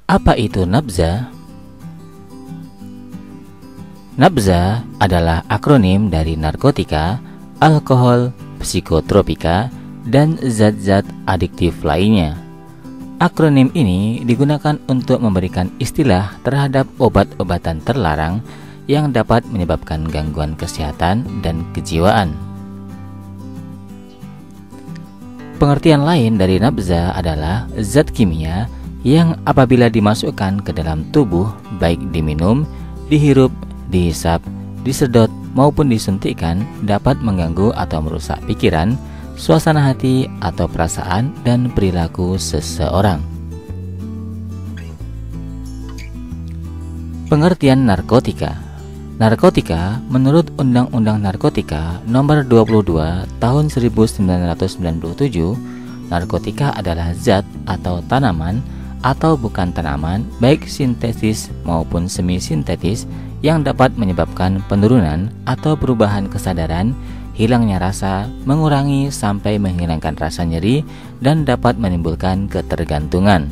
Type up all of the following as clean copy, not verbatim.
Apa itu nabza? Nabza adalah akronim dari narkotika, alkohol, psikotropika, dan zat-zat adiktif lainnya. Akronim ini digunakan untuk memberikan istilah terhadap obat-obatan terlarang yang dapat menyebabkan gangguan kesehatan dan kejiwaan. Pengertian lain dari nabza adalah zat kimia yang apabila dimasukkan ke dalam tubuh, baik diminum, dihirup, dihisap, disedot maupun disuntikkan, dapat mengganggu atau merusak pikiran, suasana hati atau perasaan dan perilaku seseorang. Pengertian narkotika. Narkotika menurut Undang-Undang Narkotika Nomor 22 Tahun 1997, narkotika adalah zat atau tanaman atau bukan tanaman, baik sintetis maupun semi-sintetis, yang dapat menyebabkan penurunan atau perubahan kesadaran, hilangnya rasa, mengurangi sampai menghilangkan rasa nyeri, dan dapat menimbulkan ketergantungan.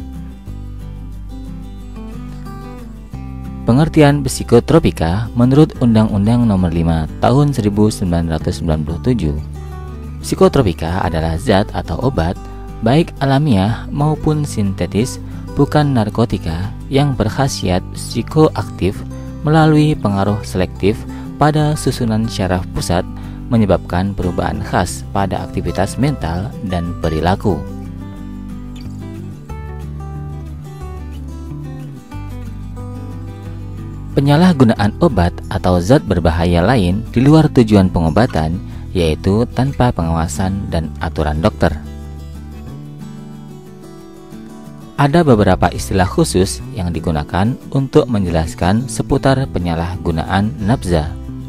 Pengertian psikotropika menurut Undang-Undang Nomor 5 Tahun 1997. Psikotropika adalah zat atau obat, baik alamiah maupun sintetis, bukan narkotika, yang berkhasiat psikoaktif melalui pengaruh selektif pada susunan syaraf pusat, menyebabkan perubahan khas pada aktivitas mental dan perilaku. Penyalahgunaan obat atau zat berbahaya lain di luar tujuan pengobatan, yaitu tanpa pengawasan dan aturan dokter. Ada beberapa istilah khusus yang digunakan untuk menjelaskan seputar penyalahgunaan nabza.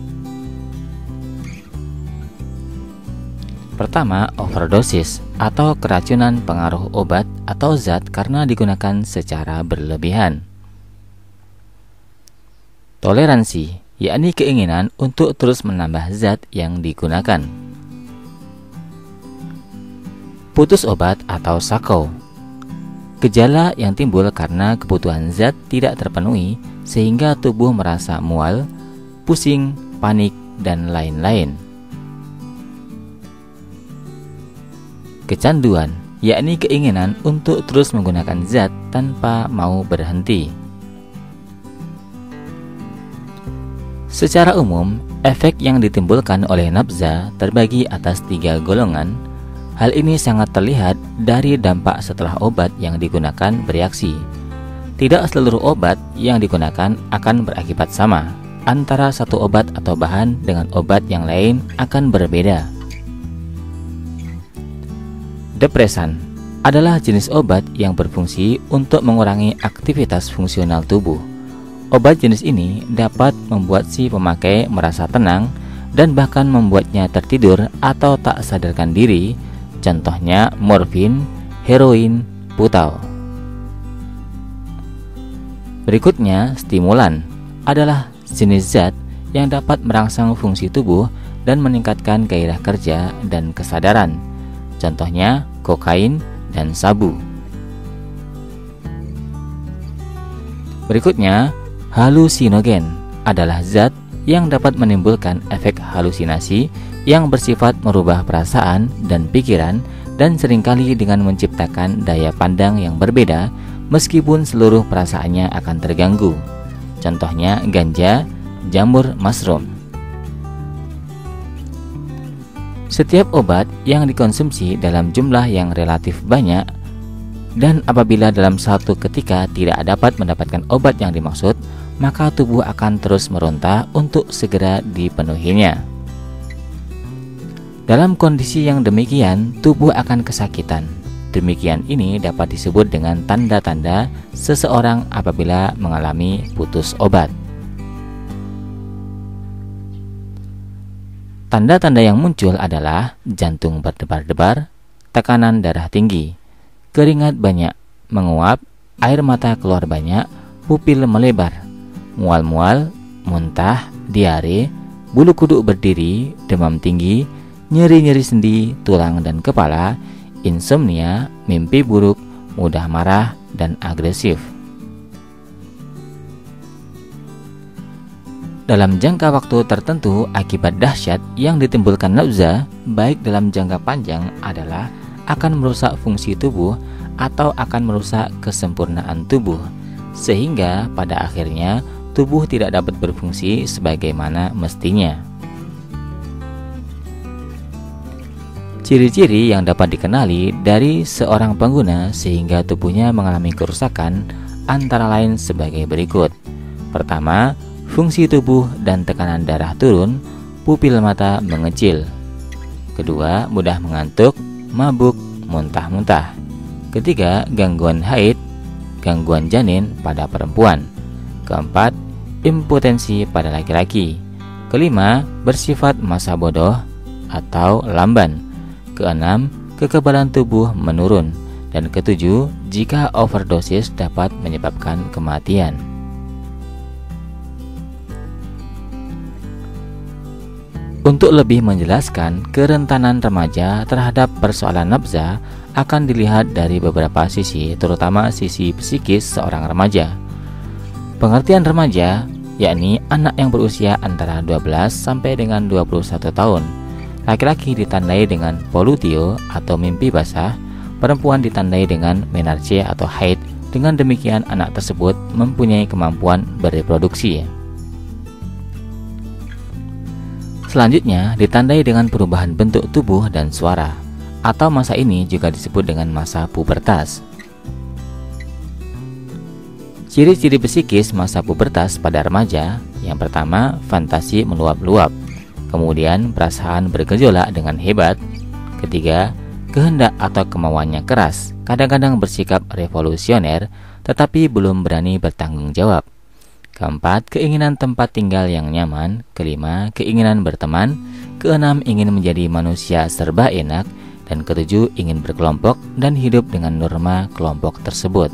Pertama, overdosis atau keracunan pengaruh obat atau zat karena digunakan secara berlebihan. Toleransi, yakni keinginan untuk terus menambah zat yang digunakan. Putus obat atau SAKO, gejala yang timbul karena kebutuhan zat tidak terpenuhi sehingga tubuh merasa mual, pusing, panik, dan lain-lain. Kecanduan, yakni keinginan untuk terus menggunakan zat tanpa mau berhenti. Secara umum, efek yang ditimbulkan oleh nabza terbagi atas 3 golongan. Hal ini sangat terlihat dari dampak setelah obat yang digunakan bereaksi. Tidak seluruh obat yang digunakan akan berakibat sama. Antara satu obat atau bahan dengan obat yang lain akan berbeda. Depresan adalah jenis obat yang berfungsi untuk mengurangi aktivitas fungsional tubuh. Obat jenis ini dapat membuat si pemakai merasa tenang dan bahkan membuatnya tertidur atau tak sadarkan diri. Contohnya morfin, heroin, putau. Berikutnya, stimulan adalah jenis zat yang dapat merangsang fungsi tubuh dan meningkatkan gairah kerja dan kesadaran. Contohnya kokain dan sabu. Berikutnya, halusinogen adalah zat yang dapat menimbulkan efek halusinasi yang bersifat merubah perasaan dan pikiran dan seringkali dengan menciptakan daya pandang yang berbeda meskipun seluruh perasaannya akan terganggu. Contohnya ganja, jamur mushroom. Setiap obat yang dikonsumsi dalam jumlah yang relatif banyak dan apabila dalam satu ketika tidak dapat mendapatkan obat yang dimaksud, maka tubuh akan terus meronta untuk segera dipenuhinya. Dalam kondisi yang demikian, tubuh akan kesakitan. Demikian ini dapat disebut dengan tanda-tanda seseorang apabila mengalami putus obat. Tanda-tanda yang muncul adalah jantung berdebar-debar, tekanan darah tinggi, keringat banyak, menguap, air mata keluar banyak, pupil melebar, mual-mual, muntah, diare, bulu kuduk berdiri, demam tinggi, nyeri-nyeri sendi, tulang dan kepala, insomnia, mimpi buruk, mudah marah, dan agresif. dalam jangka waktu tertentu akibat dahsyat yang ditimbulkan nafza, baik dalam jangka panjang adalah akan merusak fungsi tubuh atau akan merusak kesempurnaan tubuh, sehingga pada akhirnya tubuh tidak dapat berfungsi sebagaimana mestinya. Ciri-ciri yang dapat dikenali dari seorang pengguna sehingga tubuhnya mengalami kerusakan antara lain sebagai berikut. Pertama, fungsi tubuh dan tekanan darah turun, pupil mata mengecil. Kedua, mudah mengantuk, mabuk, muntah-muntah. Ketiga, gangguan haid, gangguan janin pada perempuan. Keempat, impotensi pada laki-laki. Kelima, bersifat masa bodoh atau lamban. Keenam, kekebalan tubuh menurun. Dan ketujuh, jika overdosis dapat menyebabkan kematian. Untuk lebih menjelaskan kerentanan remaja terhadap persoalan nafza akan dilihat dari beberapa sisi, terutama sisi psikis seorang remaja. Pengertian remaja yakni anak yang berusia antara 12 sampai dengan 21 tahun. Laki-laki ditandai dengan polutio atau mimpi basah, perempuan ditandai dengan menarche atau haid. Dengan demikian anak tersebut mempunyai kemampuan bereproduksi. Selanjutnya ditandai dengan perubahan bentuk tubuh dan suara, atau masa ini juga disebut dengan masa pubertas. Ciri-ciri psikis masa pubertas pada remaja, yang pertama, fantasi meluap-luap. Kemudian perasaan bergejolak dengan hebat. Ketiga, kehendak atau kemauannya keras, kadang-kadang bersikap revolusioner tetapi belum berani bertanggung jawab. Keempat, keinginan tempat tinggal yang nyaman. Kelima, keinginan berteman. Keenam, ingin menjadi manusia serba enak. Dan ketujuh, ingin berkelompok dan hidup dengan norma kelompok tersebut.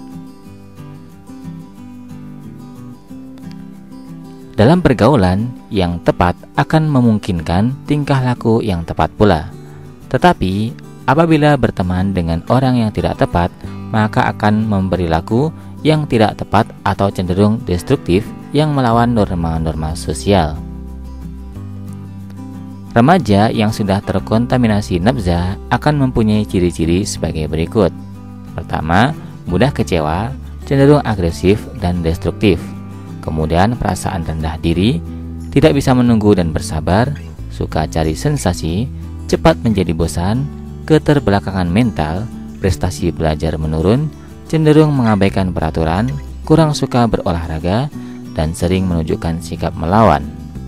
Dalam pergaulan yang tepat akan memungkinkan tingkah laku yang tepat pula. Tetapi apabila berteman dengan orang yang tidak tepat, maka akan memberi laku yang tidak tepat atau cenderung destruktif yang melawan norma-norma sosial. Remaja yang sudah terkontaminasi nafza akan mempunyai ciri-ciri sebagai berikut. Pertama, mudah kecewa, cenderung agresif dan destruktif. Kemudian perasaan rendah diri, tidak bisa menunggu dan bersabar, suka cari sensasi, cepat menjadi bosan, keterbelakangan mental, prestasi belajar menurun, cenderung mengabaikan peraturan, kurang suka berolahraga, dan sering menunjukkan sikap melawan.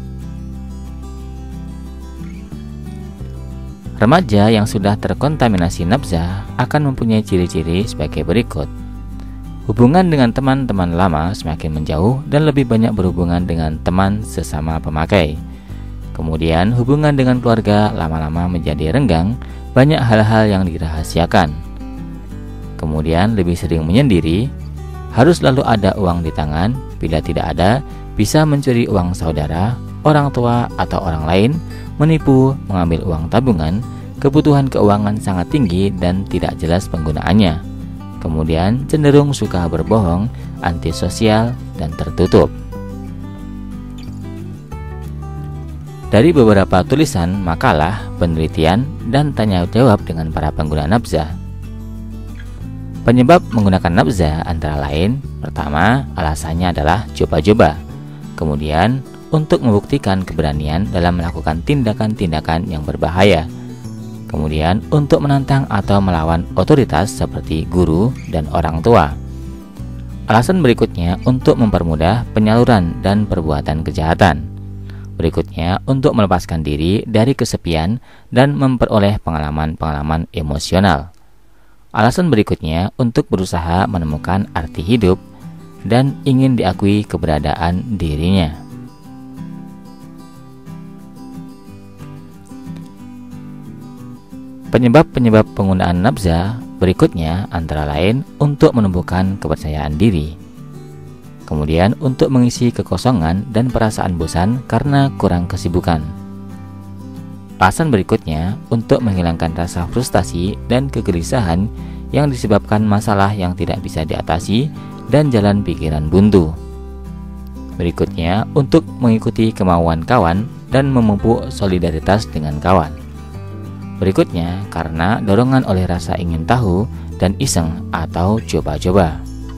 Remaja yang sudah terkontaminasi nafza akan mempunyai ciri-ciri sebagai berikut. Hubungan dengan teman-teman lama semakin menjauh dan lebih banyak berhubungan dengan teman sesama pemakai. Kemudian hubungan dengan keluarga lama-lama menjadi renggang, banyak hal-hal yang dirahasiakan. Kemudian lebih sering menyendiri, harus selalu ada uang di tangan, bila tidak ada, bisa mencuri uang saudara, orang tua atau orang lain, menipu, mengambil uang tabungan, kebutuhan keuangan sangat tinggi dan tidak jelas penggunaannya. Kemudian cenderung suka berbohong, antisosial, dan tertutup. Dari beberapa tulisan, makalah, penelitian, dan tanya jawab dengan para pengguna nafza. Penyebab menggunakan nafza antara lain, pertama, alasannya adalah coba-coba. Kemudian, untuk membuktikan keberanian dalam melakukan tindakan-tindakan yang berbahaya. Kemudian untuk menantang atau melawan otoritas seperti guru dan orang tua. Alasan berikutnya untuk mempermudah penyaluran dan perbuatan kejahatan. Berikutnya untuk melepaskan diri dari kesepian dan memperoleh pengalaman-pengalaman emosional. Alasan berikutnya untuk berusaha menemukan arti hidup dan ingin diakui keberadaan dirinya. Penyebab-penyebab penggunaan nafza berikutnya antara lain untuk menumbuhkan kepercayaan diri. Kemudian untuk mengisi kekosongan dan perasaan bosan karena kurang kesibukan. Alasan berikutnya untuk menghilangkan rasa frustasi dan kegelisahan yang disebabkan masalah yang tidak bisa diatasi dan jalan pikiran buntu. Berikutnya, untuk mengikuti kemauan kawan dan memupuk solidaritas dengan kawan. Berikutnya, karena dorongan oleh rasa ingin tahu dan iseng atau coba-coba.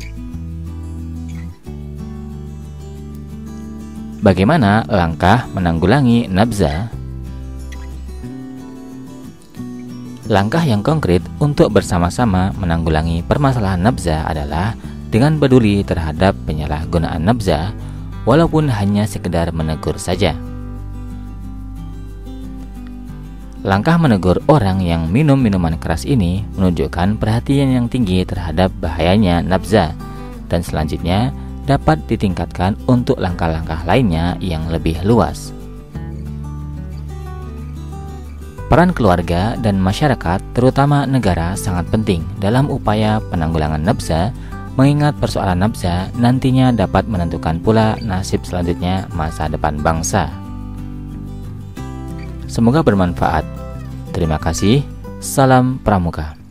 Bagaimana langkah menanggulangi nabza? Langkah yang konkret untuk bersama-sama menanggulangi permasalahan nabza adalah dengan peduli terhadap penyalahgunaan nabza, walaupun hanya sekedar menegur saja. Langkah menegur orang yang minum minuman keras ini menunjukkan perhatian yang tinggi terhadap bahayanya nabza, dan selanjutnya dapat ditingkatkan untuk langkah-langkah lainnya yang lebih luas. Peran keluarga dan masyarakat, terutama negara, sangat penting dalam upaya penanggulangan nabza, mengingat persoalan nabza nantinya dapat menentukan pula nasib selanjutnya masa depan bangsa. Semoga bermanfaat. Terima kasih. Salam Pramuka.